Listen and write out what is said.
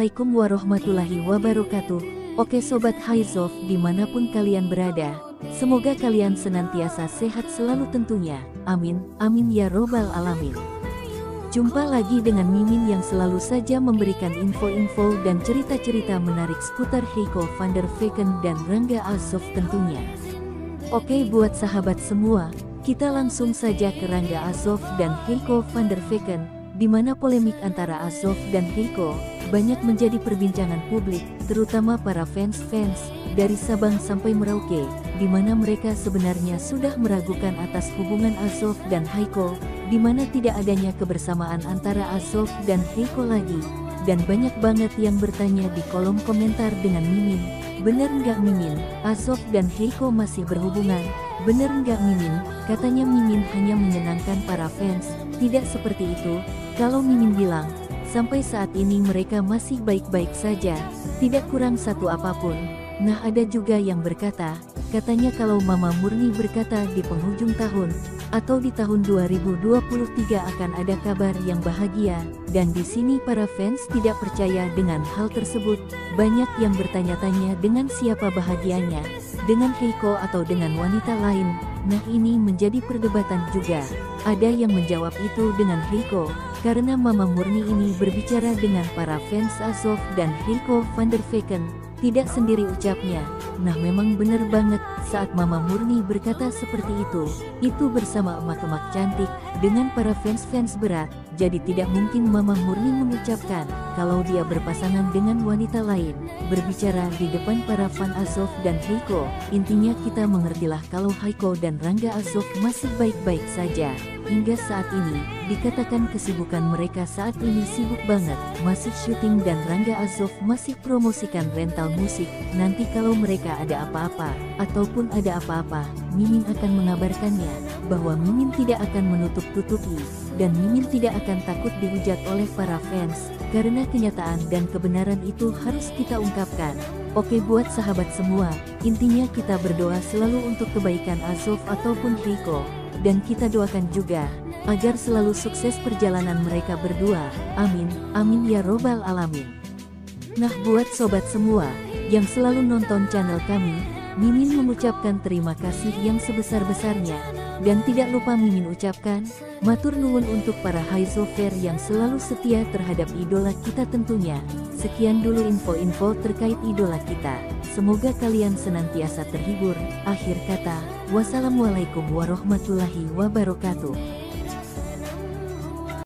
Assalamualaikum warahmatullahi wabarakatuh. Oke Sobat Haizof dimanapun kalian berada, semoga kalian senantiasa sehat selalu tentunya. Amin, amin ya robbal alamin. Jumpa lagi dengan Mimin yang selalu saja memberikan info-info dan cerita-cerita menarik seputar Heiko van der Vecken dan Rangga Alsof tentunya. Oke buat sahabat semua, kita langsung saja ke Rangga Alsof dan Heiko van der Vecken, di mana polemik antara Alsof dan Heiko banyak menjadi perbincangan publik, terutama para fans-fans dari Sabang sampai Merauke, di mana mereka sebenarnya sudah meragukan atas hubungan Alsof dan Heiko, di mana tidak adanya kebersamaan antara Alsof dan Heiko lagi, dan banyak banget yang bertanya di kolom komentar dengan Mimin, bener nggak Mimin, Alsof dan Heiko masih berhubungan? Bener nggak Mimin? Katanya Mimin hanya menyenangkan para fans, tidak seperti itu. Kalau Mimin bilang, sampai saat ini mereka masih baik-baik saja, tidak kurang satu apapun. Nah ada juga yang berkata, katanya kalau Mama Murni berkata di penghujung tahun, atau di tahun 2023 akan ada kabar yang bahagia, dan di sini para fans tidak percaya dengan hal tersebut. Banyak yang bertanya-tanya dengan siapa bahagianya, dengan Heiko atau dengan wanita lain. Nah ini menjadi perdebatan juga. Ada yang menjawab itu dengan Heiko, karena Mama Murni ini berbicara dengan para fans Alsof dan Heiko van der Vecken, tidak sendiri ucapnya. Nah memang benar banget, saat Mama Murni berkata seperti itu bersama emak-emak cantik, dengan para fans-fans berat, jadi tidak mungkin Mama Murni mengucapkan, kalau dia berpasangan dengan wanita lain, berbicara di depan para fan Alsof dan Heiko. Intinya kita mengertilah kalau Heiko dan Rangga Alsof masih baik-baik saja. Hingga saat ini, dikatakan kesibukan mereka saat ini sibuk banget, masih syuting dan Rangga Alsof masih promosikan rental musik. Nanti kalau mereka ada apa-apa, ataupun ada apa-apa, Mimin akan mengabarkannya, bahwa Mimin tidak akan menutup-tutupi, dan Mimin tidak akan takut dihujat oleh para fans, karena kenyataan dan kebenaran itu harus kita ungkapkan. Oke buat sahabat semua, intinya kita berdoa selalu untuk kebaikan Alsof ataupun Heiko. Dan kita doakan juga, agar selalu sukses perjalanan mereka berdua. Amin, amin ya robbal alamin. Nah buat sobat semua, yang selalu nonton channel kami, Mimin mengucapkan terima kasih yang sebesar-besarnya. Dan tidak lupa Mimin ucapkan, matur nuwun untuk para Haizofer yang selalu setia terhadap idola kita tentunya. Sekian dulu info-info terkait idola kita. Semoga kalian senantiasa terhibur. Akhir kata, wassalamualaikum warahmatullahi wabarakatuh.